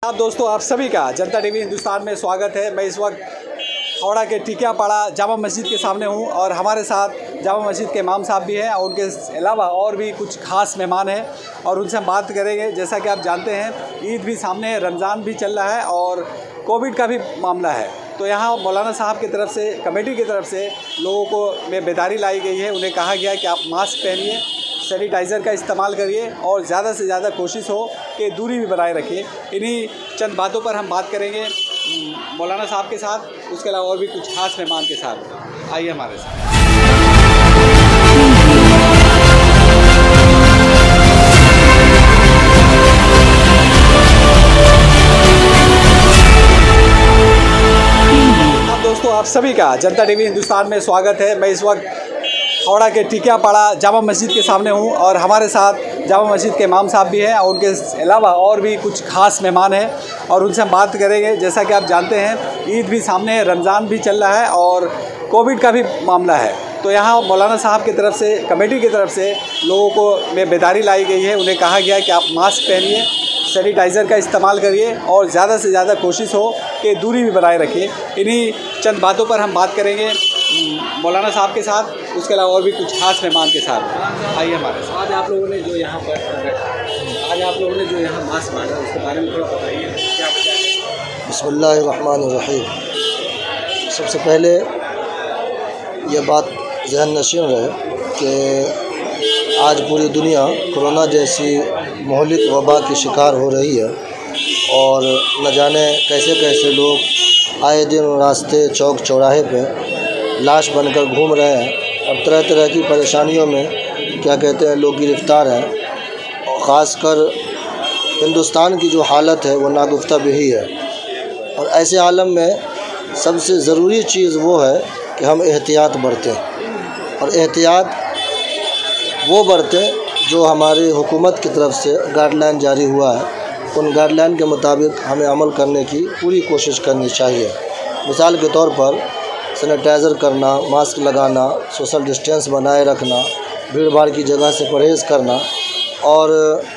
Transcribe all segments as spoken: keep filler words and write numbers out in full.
आप दोस्तों, आप सभी का जनता टीवी हिंदुस्तान में स्वागत है। मैं इस वक्त हावड़ा के टिकियापाड़ा जामा मस्जिद के सामने हूं और हमारे साथ जामा मस्जिद के इमाम साहब भी हैं और उनके अलावा और भी कुछ खास मेहमान हैं और उनसे हम बात करेंगे। जैसा कि आप जानते हैं, ईद भी सामने है, रमज़ान भी चल रहा है और कोविड का भी मामला है। तो यहाँ मौलाना साहब की तरफ से, कमेटी की तरफ से लोगों को में बेदारी लाई गई है। उन्हें कहा गया है कि आप मास्क पहनिए, सैनिटाइज़र का इस्तेमाल करिए और ज़्यादा से ज़्यादा कोशिश हो कि दूरी भी बनाए रखिए। इन्हीं चंद बातों पर हम बात करेंगे मौलाना साहब के साथ, उसके अलावा और भी कुछ खास मेहमान के साथ। आइए हमारे साथ। अब दोस्तों, आप सभी का जनता टीवी हिंदुस्तान में स्वागत है। मैं इस वक्त हावड़ा के टिकियापाड़ा जामा मस्जिद के सामने हूं और हमारे साथ जामा मस्जिद के इमाम साहब भी हैं और उनके अलावा और भी कुछ खास मेहमान हैं और उनसे हम बात करेंगे। जैसा कि आप जानते हैं, ईद भी सामने है, रमज़ान भी चल रहा है और कोविड का भी मामला है। तो यहाँ मौलाना साहब की तरफ से, कमेटी की तरफ से लोगों को में बेदारी लाई गई है। उन्हें कहा गया है कि आप मास्क पहनिए, सैनिटाइज़र का इस्तेमाल करिए और ज़्यादा से ज़्यादा कोशिश हो कि दूरी भी बनाए रखिए। इन्हीं चंद बातों पर हम बात करेंगे मौलाना साहब के साथ, उसके अलावा और भी कुछ खास मेहमान के साथ। आइए हमारे साथ। आज आप लोगों ने जो यहाँ पर आज आप लोगों ने जो यहाँ मास्क बांटा, उसके बारे में थोड़ा बताइए, क्या वजह है? बिस्मिल्लाहिर्रहमानिर्रहीम। सबसे पहले ये बात ज़हन नशीन रहे कि आज पूरी दुनिया कोरोना जैसी महलिक वबा की शिकार हो रही है और न जाने कैसे कैसे लोग आए दिन रास्ते चौक चौराहे पे लाश बनकर घूम रहे हैं और तरह तरह की परेशानियों में क्या कहते हैं लोग गिरफ़्तार हैं। और ख़ासकर हिंदुस्तान की जो हालत है वो नागुफ्ता भी है और ऐसे आलम में सबसे ज़रूरी चीज़ वो है कि हम एहतियात बरतें और एहतियात वो बरतें जो हमारी हुकूमत की तरफ से गाइडलाइन जारी हुआ है। उन गाइडलाइन के मुताबिक हमें अमल करने की पूरी कोशिश करनी चाहिए। मिसाल के तौर पर सैनिटाइज़र करना, मास्क लगाना, सोशल डिस्टेंस बनाए रखना, भीड़ भाड़ की जगह से परहेज़ करना और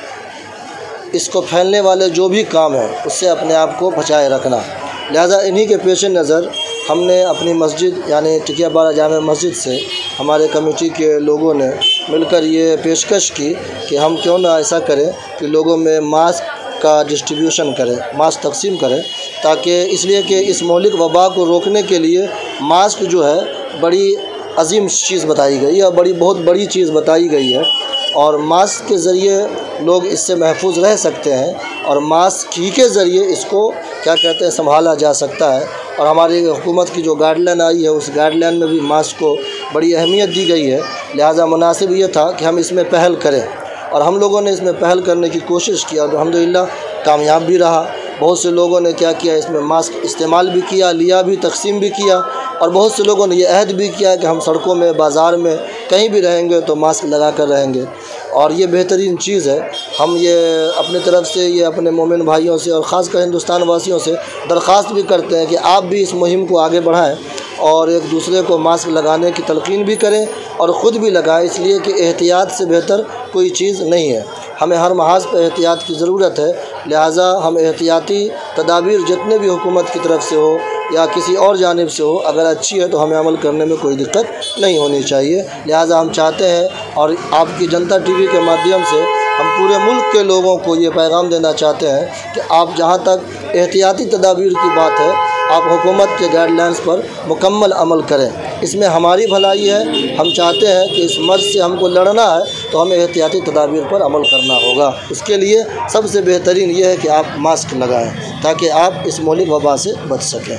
इसको फैलने वाले जो भी काम हैं उससे अपने आप को बचाए रखना। लिहाजा इन्हीं के पेश नज़र हमने अपनी मस्जिद यानी टिकियापाड़ा जामा मस्जिद से हमारे कमेटी के लोगों ने मिलकर ये पेशकश की कि हम क्यों ना ऐसा करें कि लोगों में मास्क का डिस्ट्रीब्यूशन करें, मास्क तकसीम करें, ताकि इसलिए कि इस मौलिक वबा को रोकने के लिए मास्क जो है बड़ी अजीम चीज़ बताई गई है, बड़ी बहुत बड़ी चीज़ बताई गई है और मास्क के ज़रिए लोग इससे महफूज रह सकते हैं और मास्क ही के ज़रिए इसको क्या कहते हैं संभाला जा सकता है। और हमारी हुकूमत की जो गाइडलाइन आई है उस गाइडलाइन में भी मास्क को बड़ी अहमियत दी गई है। लिहाजा मुनासिब ये था कि हम इसमें पहल करें और हम लोगों ने इसमें पहल करने की कोशिश की और अल्हम्दुलिल्लाह कामयाब भी रहा। बहुत से लोगों ने क्या किया, इसमें मास्क इस्तेमाल भी किया, लिया भी, तकसीम भी किया और बहुत से लोगों ने ये अहद भी किया कि हम सड़कों में, बाज़ार में कहीं भी रहेंगे तो मास्क लगा कर रहेंगे और ये बेहतरीन चीज़ है। हम ये अपनी तरफ से ये अपने मोमिन भाइयों से और ख़ासकर हिंदुस्तान वासियों से दरख्वास्त भी करते हैं कि आप भी इस मुहिम को आगे बढ़ाएं और एक दूसरे को मास्क लगाने की तलक़ीन भी करें और ख़ुद भी लगाएं, इसलिए कि एहतियात से बेहतर कोई चीज़ नहीं है। हमें हर महाज पर एहतियात की ज़रूरत है। लिहाजा हम एहतियाती तदाबीर जितने भी हुकूमत की तरफ से हो या किसी और जानिब से हो, अगर अच्छी है तो हमें अमल करने में कोई दिक्कत नहीं होनी चाहिए। लिहाजा हम चाहते हैं और आपकी जनता टीवी के माध्यम से हम पूरे मुल्क के लोगों को ये पैगाम देना चाहते हैं कि आप जहाँ तक एहतियाती तदाबीर की बात है, आप हुकूमत के गाइडलाइंस पर मुकम्मल अमल करें। इसमें हमारी भलाई है। हम चाहते हैं कि इस मर्ज़ से हमको लड़ना है तो हमें एहतियाती तदाबीर पर अमल करना होगा। उसके लिए सबसे बेहतरीन ये है कि आप मास्क लगाएं ताकि आप इस मौलिक वबा से बच सकें।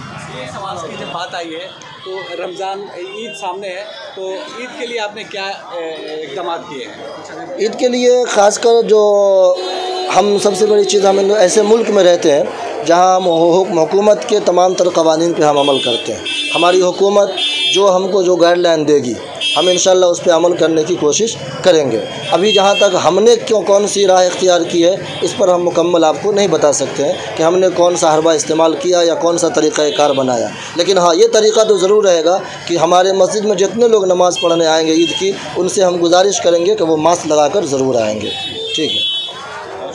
मास्क की जब बात आई है तो रमज़ान, ईद सामने है, तो ईद के लिए आपने क्या इक़दाम किए हैं? ईद के लिए ख़ासकर जो हम सबसे बड़ी चीज़, हम ऐसे मुल्क में रहते हैं जहाँ हुकूमत के तमाम तर क़वानीन पे हम अमल करते हैं। हमारी हुकूमत जो हमको जो गाइडलाइन देगी हम इंशाअल्लाह उस पर अमल करने की कोशिश करेंगे। अभी जहाँ तक हमने क्यों कौन सी राह इख्तियार की है इस पर हम मुकम्मल आपको नहीं बता सकते हैं कि हमने कौन सा हरबा इस्तेमाल किया या कौन सा तरीक़ा कार बनाया। लेकिन हाँ, ये तरीक़ा तो ज़रूर रहेगा कि हमारे मस्जिद में जितने लोग नमाज़ पढ़ने आएँगे ईद की, उनसे हम गुजारिश करेंगे कि वो मास्क लगा कर ज़रूर आएँगे। ठीक है।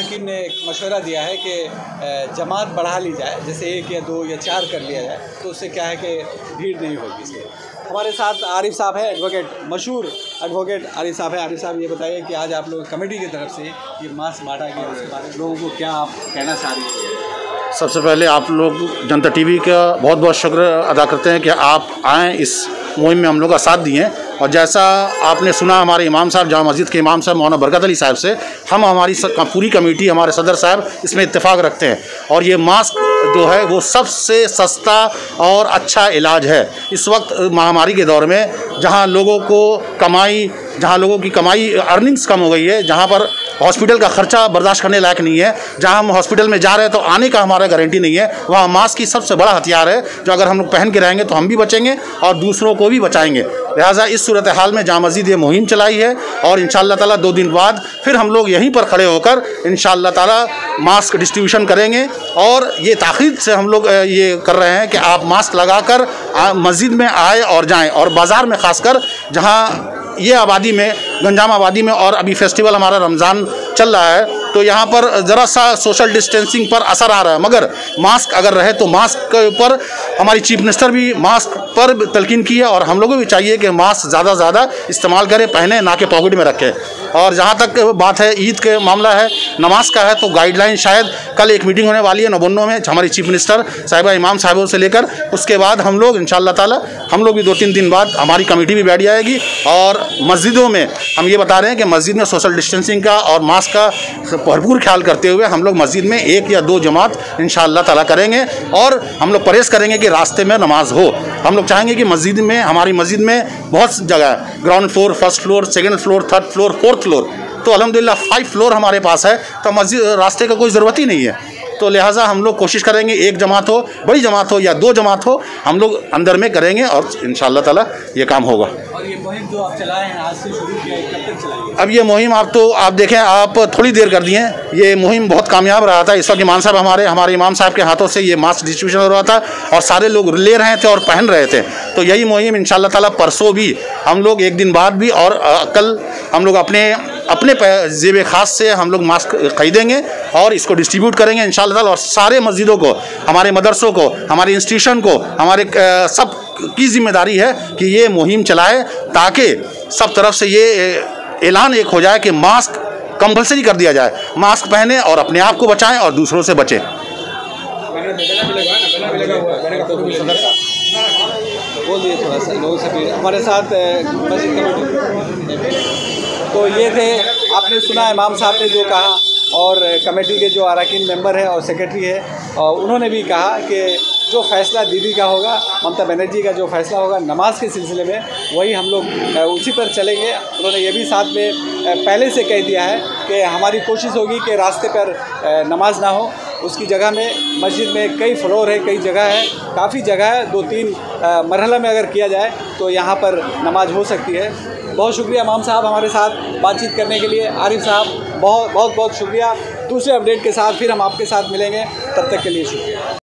हकीम ने एक मशवरा दिया है कि जमात बढ़ा ली जाए, जैसे एक या दो या चार कर लिया जाए, तो उससे क्या है कि भीड़ नहीं होगी। इसलिए हमारे साथ आरिफ साहब है, एडवोकेट, मशहूर एडवोकेट आरिफ साहब है। आरिफ साहब, ये बताइए कि आज आप लोग कमेटी की तरफ से ये मास्क बांटा गया, उसके बारे में लोगों को क्या आप कहना चाह रही हैं? सबसे पहले आप लोग जनता टीवी का बहुत बहुत शुक्र अदा करते हैं कि आप आएँ, इस मुहिम में हम लोग का साथ दिए। और जैसा आपने सुना हमारे इमाम साहब, जामा मस्जिद के इमाम साहब मौलाना बरकत अली साहब से, हम हमारी पूरी कमेटी, हमारे सदर साहब इसमें इत्तेफाक रखते हैं। और ये मास्क जो है वो सबसे सस्ता और अच्छा इलाज है इस वक्त महामारी के दौर में, जहाँ लोगों को कमाई जहाँ लोगों की कमाई अर्निंग्स कम हो गई है, जहाँ पर हॉस्पिटल का खर्चा बर्दाश्त करने लायक नहीं है, जहाँ हम हॉस्पिटल में जा रहे हैं तो आने का हमारा गारंटी नहीं है, वहाँ मास्क की सबसे बड़ा हथियार है, जो अगर हम लोग पहन के रहेंगे तो हम भी बचेंगे और दूसरों को भी बचाएंगे। लिहाजा इस सूरत हाल में जामा मस्जिद ये मुहिम चलाई है और इंशाअल्लाह ताला दो दिन बाद फिर हम लोग यहीं पर खड़े होकर इंशाअल्लाह ताला मास्क डिस्ट्रीब्यूशन करेंगे। और ये ताक़ीद से हम लोग ये कर रहे हैं कि आप मास्क लगाकर मस्जिद में आए और जाएँ, और बाज़ार में ख़ासकर जहाँ ये आबादी में, गंजाम आबादी में, और अभी फेस्टिवल हमारा रमज़ान चल रहा है तो यहाँ पर ज़रा सा सोशल डिस्टेंसिंग पर असर आ रहा है, मगर मास्क अगर रहे तो मास्क के ऊपर हमारी चीफ मिनिस्टर भी मास्क पर तलकीन की है, और हम लोगों को भी चाहिए कि मास्क ज़्यादा से ज़्यादा इस्तेमाल करें, पहने, ना कि पॉकेट में रखें। और जहाँ तक बात है ईद के मामला है, नमाज का है, तो गाइडलाइन शायद कल एक मीटिंग होने वाली है नवन्नो में हमारी चीफ मिनिस्टर साहिबा, इमाम साहिबों से लेकर, उसके बाद हम लोग इंशाअल्लाह ताला हम लोग भी दो तीन दिन बाद हमारी कमेटी भी बैठ जाएगी। और मस्जिदों में हम ये बता रहे हैं कि मस्जिद में सोशल डिस्टेंसिंग का और मास्क का भरपूर ख्याल करते हुए हम लोग मस्जिद में एक या दो जमात इंशाअल्लाह ताला करेंगे, और हम लोग परहेज़ करेंगे कि रास्ते में नमाज हो। हम लोग चाहेंगे कि मस्जिद में, हमारी मस्जिद में बहुत जगह है, ground floor, first floor, second floor, third floor, fourth floor, तो अल्हम्दुलिल्लाह फाइव फ्लोर हमारे पास है, तो मस्जिद रास्ते का कोई ज़रूरत ही नहीं है। तो लिहाजा हम लोग कोशिश करेंगे एक जमात हो, बड़ी जमात हो या दो जमात हो, हम लोग अंदर में करेंगे और इंशाअल्लाह ताला ये काम होगा। और ये मुहिम जो आप चलाए हैं, आज से शुरू किया है, कब तक चलाएंगे? अब ये मुहिम आप तो आप देखें, आप थोड़ी देर कर दिए, ये मुहिम बहुत कामयाब रहा था। इस वक्त इमाम साहब हमारे हमारे इमाम साहब के हाथों से ये मास्क डिस्ट्रीब्यूशन हो रहा था और सारे लोग ले रहे थे और पहन रहे थे। तो यही मुहिम इंशाअल्लाह ताला परसों भी हम लोग, एक दिन बाद भी, और कल हम लोग अपने अपने जेब ख़ास से हम लोग मास्क खरीदेंगे और इसको डिस्ट्रीब्यूट करेंगे इंशाअल्लाह ताला। और सारे मस्जिदों को, हमारे मदरसों को, हमारे इंस्टीट्यूशन को, हमारे सब की जिम्मेदारी है कि ये मुहिम चलाए, ताकि सब तरफ से ये ऐलान एक हो जाए कि मास्क कंपलसरी कर दिया जाए, मास्क पहने और अपने आप को बचाएं और दूसरों से बचें। बोल दिए थोड़ा सा लोगों से भी हमारे साथ मस्जिद कमेटी। तो ये थे, आपने सुना इमाम साहब ने जो कहा, और कमेटी के जो अरकान मेंबर है और सेक्रेटरी है, और उन्होंने भी कहा कि जो फ़ैसला दीदी का होगा, ममता बनर्जी का जो फ़ैसला होगा नमाज के सिलसिले में, वही हम लोग उसी पर चलेंगे। उन्होंने ये भी साथ में पहले से कह दिया है कि हमारी कोशिश होगी कि रास्ते पर नमाज ना हो, उसकी जगह में मस्जिद में कई फ्लोर है, कई जगह है, काफ़ी जगह है, दो तीन मरहला में अगर किया जाए तो यहाँ पर नमाज हो सकती है। बहुत शुक्रिया इमाम साहब हमारे साथ बातचीत करने के लिए। आरिफ साहब बहुत बहुत बहुत शुक्रिया। दूसरे अपडेट के साथ फिर हम आपके साथ मिलेंगे, तब तक के लिए शुक्रिया।